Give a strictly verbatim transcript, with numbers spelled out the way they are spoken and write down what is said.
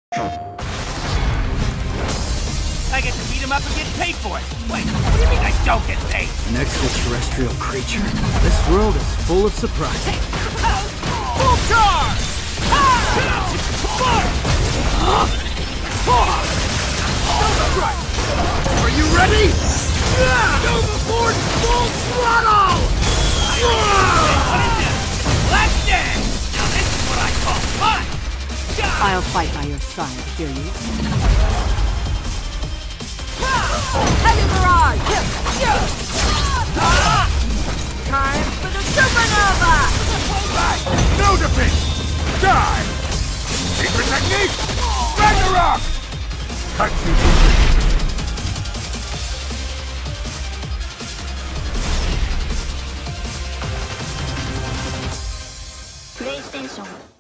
I get to beat him up and get paid for it. Wait, what do you mean I don't get paid? An extraterrestrial creature. This world is full of surprises. Full charge! Are you ready? Nova Force full throttle! What is this? Last dance! Now this is what I call fun! I'll fight by your side, hear you? Heavy barrage! Time for the supernova! No defense! Die! Secret technique! Ragnarok! Cut you to PlayStation